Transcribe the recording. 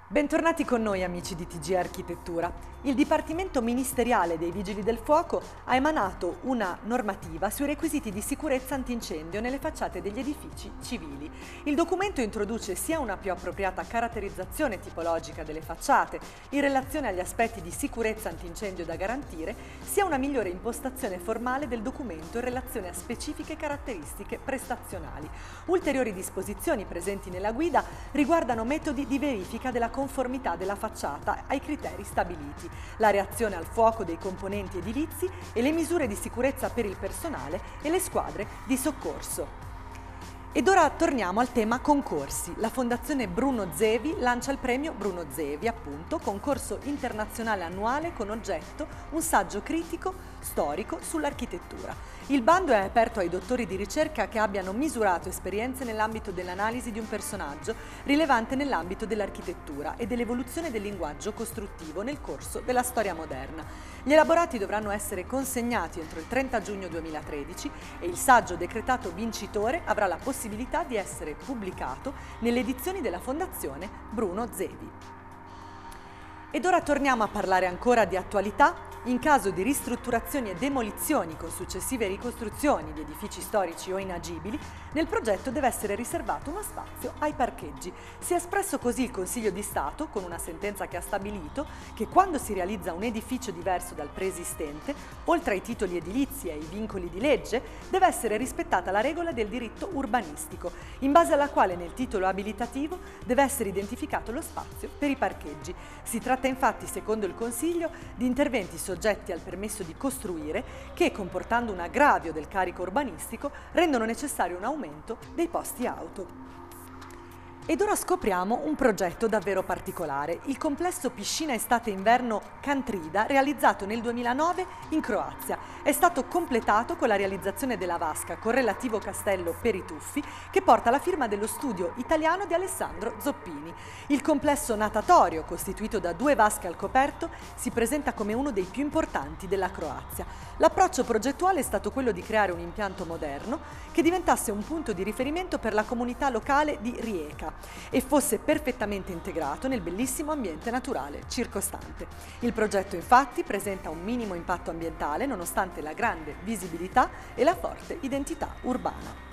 Bentornati con noi amici di TG Architettura. Il Dipartimento Ministeriale dei Vigili del Fuoco ha emanato una normativa sui requisiti di sicurezza antincendio nelle facciate degli edifici civili. Il documento introduce sia una più appropriata caratterizzazione tipologica delle facciate in relazione agli aspetti di sicurezza antincendio da garantire, sia una migliore impostazione formale del documento in relazione a specifiche caratteristiche prestazionali. Ulteriori disposizioni presenti nella guida riguardano metodi di verifica della conformità della facciata ai criteri stabiliti, la reazione al fuoco dei componenti edilizi e le misure di sicurezza per il personale e le squadre di soccorso. Ed ora torniamo al tema concorsi. La Fondazione Bruno Zevi lancia il premio Bruno Zevi, appunto, concorso internazionale annuale con oggetto un saggio critico storico sull'architettura. Il bando è aperto ai dottori di ricerca che abbiano misurato esperienze nell'ambito dell'analisi di un personaggio rilevante nell'ambito dell'architettura e dell'evoluzione del linguaggio costruttivo nel corso della storia moderna. Gli elaborati dovranno essere consegnati entro il 30 giugno 2013 e il saggio decretato vincitore avrà la possibilità di essere pubblicato nelle edizioni della Fondazione Bruno Zevi. Ed ora torniamo a parlare ancora di attualità. In caso di ristrutturazioni e demolizioni con successive ricostruzioni di edifici storici o inagibili, nel progetto deve essere riservato uno spazio ai parcheggi. Si è espresso così il Consiglio di Stato con una sentenza che ha stabilito che quando si realizza un edificio diverso dal preesistente, oltre ai titoli edilizi e ai vincoli di legge, deve essere rispettata la regola del diritto urbanistico, in base alla quale nel titolo abilitativo deve essere identificato lo spazio per i parcheggi. Si tratta infatti, secondo il Consiglio, di interventi soggetti al permesso di costruire che, comportando un aggravio del carico urbanistico, rendono necessario un aumento dei posti auto. Ed ora scopriamo un progetto davvero particolare, il complesso piscina estate-inverno Kantrida, realizzato nel 2009 in Croazia. È stato completato con la realizzazione della vasca con relativo castello per i tuffi, che porta la firma dello studio italiano di Alessandro Zoppini. Il complesso natatorio, costituito da 2 vasche al coperto, si presenta come uno dei più importanti della Croazia. L'approccio progettuale è stato quello di creare un impianto moderno che diventasse un punto di riferimento per la comunità locale di Rijeka e fosse perfettamente integrato nel bellissimo ambiente naturale circostante. Il progetto infatti presenta un minimo impatto ambientale nonostante la grande visibilità e la forte identità urbana.